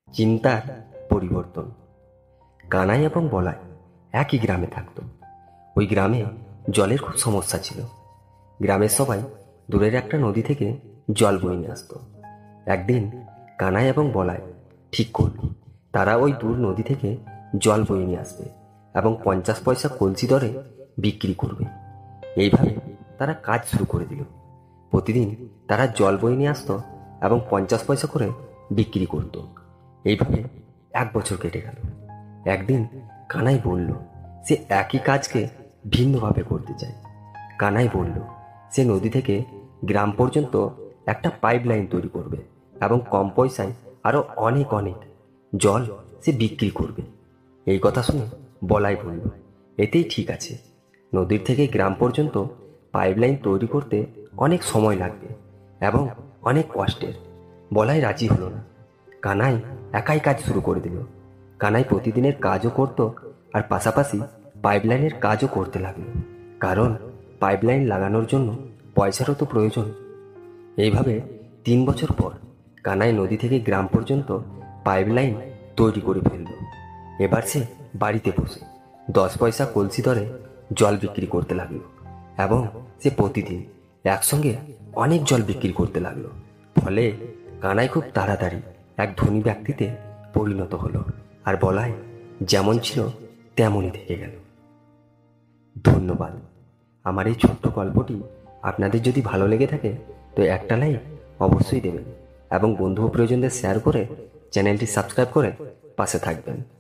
চিন্তার পরিবর্তন। কানাই এবং বলাই একই গ্রামে থাকত। ওই গ্রামে জলের খুব সমস্যা ছিল। গ্রামের সবাই দূরের একটা নদী থেকে জল বয়ে নিয়ে আসতো। একদিন কানাই এবং বলাই ঠিক করল তারা ওই দূর নদী থেকে জল বয়ে নিয়ে আসবে এবং 50 পয়সা কলসি দরে বিক্রি করবে। এইভাবে তারা কাজ শুরু করে দিল। প্রতিদিন তারা জল বয়ে নিয়ে আসতো এবং 50 পয়সা করে বিক্রি করত। এইভাবে 1 বছর কেটে গেল। একদিন কানাই বলল সে একই কাজকে ভিন্নভাবে করতে চায়। কানাই বলল সে নদী থেকে গ্রাম পর্যন্ত একটা পাইপ লাইন তৈরি করবে এবং কম পয়সায় আরো অনেক অনেক জল সে বিক্রি করবে। এই কথা শুনে বলাই বলল এতেই ঠিক আছে, নদীর থেকে গ্রাম পর্যন্ত পাইপ লাইন তৈরি করতে অনেক সময় লাগবে এবং অনেক কষ্টের। বলাই রাজি হলো না। কানাই একাই কাজ শুরু করে দিল। কানাই প্রতিদিনের কাজও করত আর পাশাপাশি পাইপলাইনের কাজও করতে লাগলো, কারণ পাইপলাইন লাগানোর জন্য পয়সারও তো প্রয়োজন। এইভাবে 3 বছর পর কানাই নদী থেকে গ্রাম পর্যন্ত পাইপলাইন তৈরি করে ফেলল। এবার সে বাড়িতে বসে 10 পয়সা কলসি দরে জল বিক্রি করতে লাগলো এবং সে প্রতিদিন একসঙ্গে অনেক জল বিক্রি করতে লাগলো। ফলে কানাই খুব তাড়াতাড়ি এক ধনী ব্যক্তিতে পরিণত হলো আর বলাই যেমন ছিল তেমনই থেকে গেল। ধন্যবাদ। আমার এই ছোট্ট গল্পটি আপনাদের যদি ভালো লেগে থাকে তো একটা লাইক অবশ্যই দেবেন এবং বন্ধু ও প্রিয়জনদের শেয়ার করে চ্যানেলটি সাবস্ক্রাইব করে পাশে থাকবেন।